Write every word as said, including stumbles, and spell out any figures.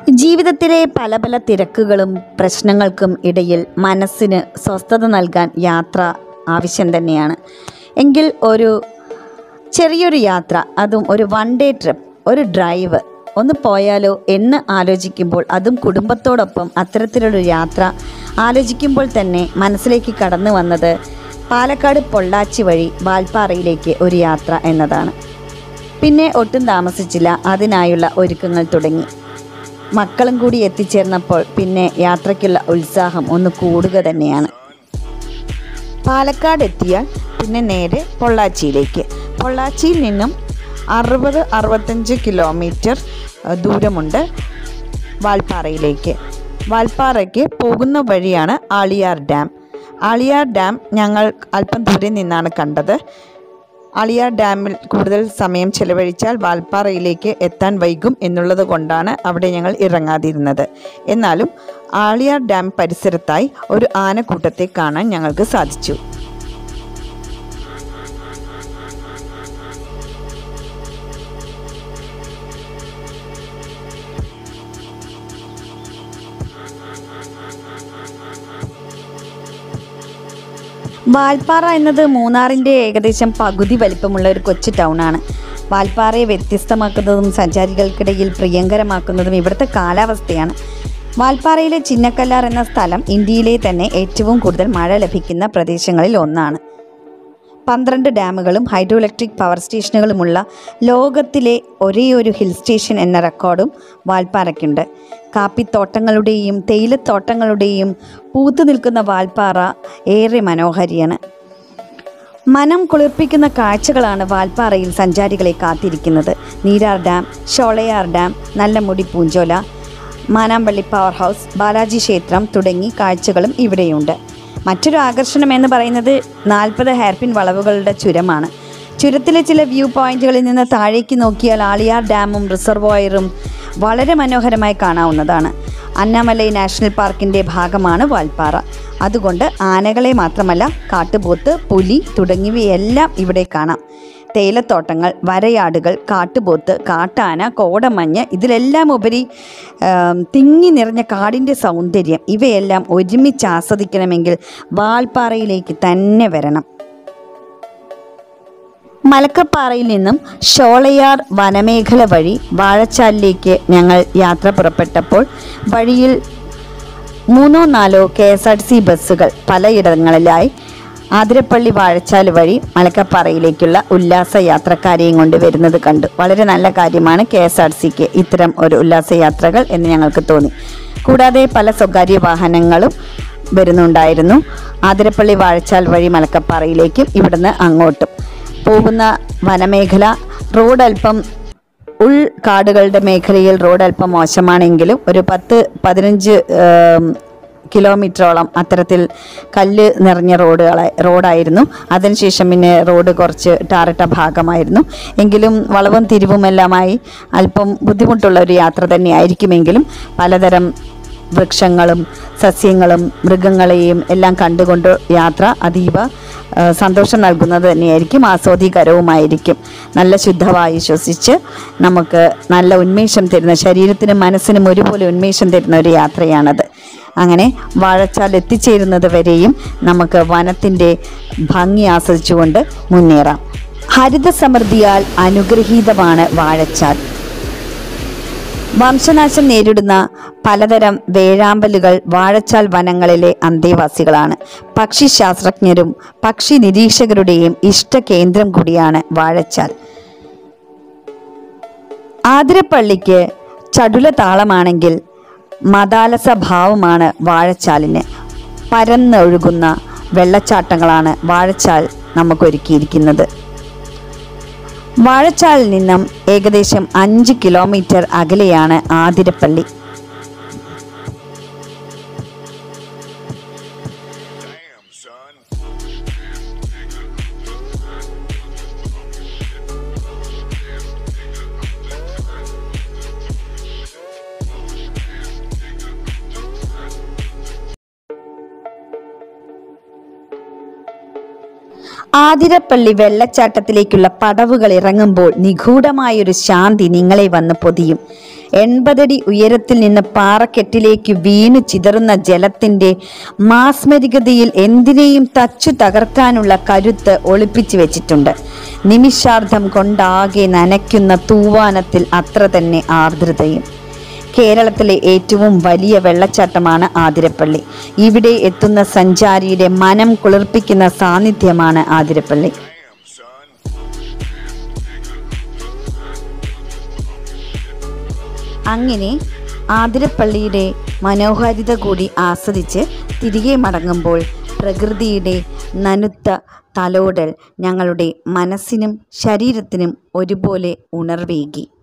ജീവിതത്തിലെ പല പല തിരക്കുകളും പ്രശ്നങ്ങൾക്കും ഇടയിൽ മനസ്സിന് സ്വസ്ഥത നൽകാൻ യാത്ര ആവശ്യം തന്നെയാണ്. എങ്കിൽ ഒരു ചെറിയൊരു യാത്ര, അതും ഒരു വൺ ഡേ ട്രിപ്പ്, ഒരു ഡ്രൈവ് ഒന്ന് പോയാലോ എന്ന് ആലോചിക്കുമ്പോൾ, അതും കുടുംബത്തോടൊപ്പം അത്തരത്തിലൊരു യാത്ര ആലോചിക്കുമ്പോൾ തന്നെ മനസ്സിലേക്ക് കടന്നു വന്നത് പാലക്കാട് പൊള്ളാച്ചി വഴി വാൽപ്പാറയിലേക്ക് ഒരു യാത്ര എന്നതാണ്. പിന്നെ ഒട്ടും താമസിച്ചില്ല, അതിനായുള്ള ഒരുക്കങ്ങൾ തുടങ്ങി. മക്കളും കൂടി എത്തിച്ചേർന്നപ്പോൾ പിന്നെ യാത്രയ്ക്കുള്ള ഉത്സാഹം ഒന്ന് കൂടുക തന്നെയാണ്. പാലക്കാട് എത്തിയാൽ പിന്നെ നേരെ പൊള്ളാച്ചിയിലേക്ക്. പൊള്ളാച്ചിയിൽ നിന്നും അറുപത് അറുപത്തഞ്ച് കിലോമീറ്റർ ദൂരമുണ്ട് വാൽപ്പാറയിലേക്ക്. വാൽപ്പാറയ്ക്ക് പോകുന്ന വഴിയാണ് ആളിയാർ ഡാം. ആളിയാർ ഡാം ഞങ്ങൾ അല്പം ദൂരെ നിന്നാണ് കണ്ടത്. ആളിയാർ ഡാമിൽ കൂടുതൽ സമയം ചെലവഴിച്ചാൽ വാൽപ്പാറയിലേക്ക് എത്താൻ വൈകും എന്നുള്ളത് കൊണ്ടാണ് അവിടെ ഞങ്ങൾ ഇറങ്ങാതിരുന്നത്. എന്നാലും ആളിയാർ ഡാം പരിസരത്തായി ഒരു ആനക്കൂട്ടത്തെ കാണാൻ ഞങ്ങൾക്ക് സാധിച്ചു. വാൽപ്പാറ എന്നത് മൂന്നാറിൻ്റെ ഏകദേശം പകുതി വലിപ്പമുള്ള ഒരു കൊച്ചു ടൗണാണ്. വാൽപ്പാറയെ വ്യത്യസ്തമാക്കുന്നതും സഞ്ചാരികൾക്കിടയിൽ പ്രിയങ്കരമാക്കുന്നതും ഇവിടുത്തെ കാലാവസ്ഥയാണ്. വാൽപ്പാറയിലെ ചിന്നക്കല്ലാർ എന്ന സ്ഥലം ഇന്ത്യയിലെ തന്നെ ഏറ്റവും കൂടുതൽ മഴ ലഭിക്കുന്ന പ്രദേശങ്ങളിൽ ഒന്നാണ്. പന്ത്രണ്ട് ഡാമുകളും ഹൈഡ്രോ ഇലക്ട്രിക് പവർ സ്റ്റേഷനുകളുമുള്ള ലോകത്തിലെ ഒരേയൊരു ഹിൽ സ്റ്റേഷൻ എന്ന റെക്കോർഡും വാൽപ്പാറയ്ക്കുണ്ട്. കാപ്പിത്തോട്ടങ്ങളുടെയും തേയിലത്തോട്ടങ്ങളുടെയും പൂത്തു നിൽക്കുന്ന വാൽപ്പാറ ഏറെ മനോഹരിയാണ്. മനം കുളിർപ്പിക്കുന്ന കാഴ്ചകളാണ് വാൽപ്പാറയിൽ സഞ്ചാരികളെ കാത്തിരിക്കുന്നത്. Neerar dam, Sholayar dam, Nallamudi Poonchola, Manampally power house, Balaji ക്ഷേത്രം തുടങ്ങി കാഴ്ചകളും ഇവിടെയുണ്ട്. മറ്റൊരു ആകർഷണം എന്ന് പറയുന്നത് നാൽപ്പത് ഹെയർപിൻ വളവുകളുടെ ചുരമാണ്. ചുരത്തിലെ ചില വ്യൂ പോയിന്റുകളിൽ നിന്ന് താഴേക്ക് നോക്കിയാൽ ആളിയാർ ഡാമും റിസർവോയറും വളരെ മനോഹരമായി കാണാവുന്നതാണ്. അന്നാമലൈ നാഷണൽ പാർക്കിൻ്റെ ഭാഗമാണ് വാൽപ്പാറ. അതുകൊണ്ട് ആനകളെ മാത്രമല്ല, കാട്ടുപോത്ത്, പുലി തുടങ്ങിയവയെല്ലാം ഇവിടെ കാണാം. തേയിലത്തോട്ടങ്ങൾ, വരയാടുകൾ, കാട്ടുപോത്ത്, കാട്ടാന, കോടമഞ്ഞ്, ഇതിലെല്ലാം ഉപരി തിങ്ങി നിറഞ്ഞ കാടിൻ്റെ സൗന്ദര്യം, ഇവയെല്ലാം ഒരുമിച്ച് ആസ്വദിക്കണമെങ്കിൽ വാൽപ്പാറയിലേക്ക് തന്നെ വരണം. മലക്കപ്പാറയിൽ നിന്നും ഷോളയാർ വനമേഖല വഴി വാഴച്ചാലിലേക്ക് ഞങ്ങൾ യാത്ര പുറപ്പെട്ടപ്പോൾ വഴിയിൽ മൂന്നോ നാലോ K S R T C ബസ്സുകൾ പലയിടങ്ങളിലായി ആതിരപ്പള്ളി വാഴച്ചാൽ വഴി മലക്കപ്പാറയിലേക്കുള്ള ഉല്ലാസ യാത്രക്കാരെയും കൊണ്ട് വരുന്നത് കണ്ടു. വളരെ നല്ല കാര്യമാണ് കെ എസ് ആർ ടി സിക്ക് ഇത്തരം ഒരു ഉല്ലാസയാത്രകൾ എന്ന് ഞങ്ങൾക്ക് തോന്നി. കൂടാതെ പല സ്വകാര്യ വാഹനങ്ങളും വരുന്നുണ്ടായിരുന്നു. ആതിരപ്പള്ളി വാഴച്ചാൽ വഴി മലക്കപ്പാറയിലേക്കും ഇവിടുന്ന് അങ്ങോട്ടും പോകുന്ന വനമേഖല റോഡ് അല്പം ഉൾക്കാടുകളുടെ മേഖലയിൽ റോഡ് അല്പം മോശമാണെങ്കിലും ഒരു പത്ത് പതിനഞ്ച് കിലോമീറ്ററോളം അത്തരത്തിൽ കല്ല് നിറഞ്ഞ റോഡുകളെ റോഡായിരുന്നു. അതിനുശേഷം പിന്നെ റോഡ് കുറച്ച് ടാറിട്ട ഭാഗമായിരുന്നു. എങ്കിലും വളവും തിരിവുമെല്ലാമായി അല്പം ബുദ്ധിമുട്ടുള്ള ഒരു യാത്ര തന്നെയായിരിക്കുമെങ്കിലും പലതരം വൃക്ഷങ്ങളും സസ്യങ്ങളും മൃഗങ്ങളെയും എല്ലാം കണ്ടുകൊണ്ട് യാത്ര അതീവ സന്തോഷം നൽകുന്നത് തന്നെയായിരിക്കും, ആസ്വാദികരവുമായിരിക്കും. നല്ല ശുദ്ധവായു ശ്വസിച്ച് നമുക്ക് നല്ല ഉന്മേഷം തരുന്ന, ശരീരത്തിനും മനസ്സിനും ഒരുപോലെ ഉന്മേഷം തരുന്ന ഒരു യാത്രയാണത്. അങ്ങനെ വാഴച്ചാൽ എത്തിച്ചേരുന്നത് വരെയും നമുക്ക് വനത്തിൻ്റെ ഭംഗി ആസ്വദിച്ചുകൊണ്ട് മുന്നേറാം. ഹരിത സമൃദ്ധിയാൽ അനുഗ്രഹീതമാണ് വാഴച്ചാൽ. വംശനാശം നേരിടുന്ന പലതരം വേഴാമ്പലുകൾ വാഴച്ചാൽ വനങ്ങളിലെ അന്തേവാസികളാണ്. പക്ഷി ശാസ്ത്രജ്ഞരും പക്ഷി നിരീക്ഷകരുടെയും ഇഷ്ട കേന്ദ്രം കൂടിയാണ് വാഴച്ചാൽ. ആതിരപ്പള്ളിക്ക് ചടുല താളമാണെങ്കിൽ മതാലസ ഭാവമാണ് വാഴച്ചാലിന്. പരന്നൊഴുകുന്ന വെള്ളച്ചാട്ടങ്ങളാണ് വാഴച്ചാൽ നമുക്കൊരുക്കിയിരിക്കുന്നത്. വാഴച്ചാലിൽ നിന്നും ഏകദേശം അഞ്ച് കിലോമീറ്റർ അകലെയാണ് ആതിരപ്പള്ളി. ആതിരപ്പള്ളി വെള്ളച്ചാട്ടത്തിലേക്കുള്ള പടവുകൾ ഇറങ്ങുമ്പോൾ നിഗൂഢമായൊരു ശാന്തി നിങ്ങളെ വന്ന് പൊതിയും. എൺപതടി ഉയരത്തിൽ നിന്ന് പാറക്കെട്ടിലേക്ക് വീണു ചിതറുന്ന ജലത്തിൻ്റെ മാസ്മരികതയിൽ എന്തിനേയും തച്ചു തകർക്കാനുള്ള കരുത്ത് ഒളിപ്പിച്ചു വെച്ചിട്ടുണ്ട്. നിമിഷാർദ്ധം കൊണ്ടാകെ നനയ്ക്കുന്ന തൂവാനത്തിൽ അത്ര തന്നെ ആർദ്രതയും. കേരളത്തിലെ ഏറ്റവും വലിയ വെള്ളച്ചാട്ടമാണ് ആതിരപ്പള്ളി. ഇവിടെ എത്തുന്ന സഞ്ചാരിയുടെ മനം കുളിർപ്പിക്കുന്ന സാന്നിധ്യമാണ് ആതിരപ്പള്ളി. അങ്ങനെ ആതിരപ്പള്ളിയുടെ മനോഹാരിത കൂടി ആസ്വദിച്ച് തിരികെ മടങ്ങുമ്പോൾ പ്രകൃതിയുടെ നനുത്ത തലോടൽ ഞങ്ങളുടെ മനസ്സിനും ശരീരത്തിനും ഒരുപോലെ ഉണർവേകി.